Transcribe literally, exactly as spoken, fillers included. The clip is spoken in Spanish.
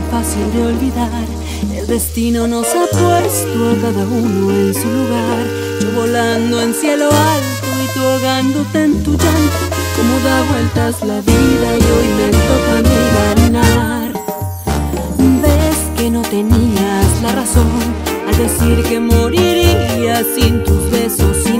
fácil de olvidar. El destino nos ha puesto a cada uno en su lugar. Yo volando en cielo alto y tú ahogándote en tu llanto. Cómo da vueltas la vida y hoy me toca a mí ganar. Ves que no tenías la razón al decir que moriría sin tus besos.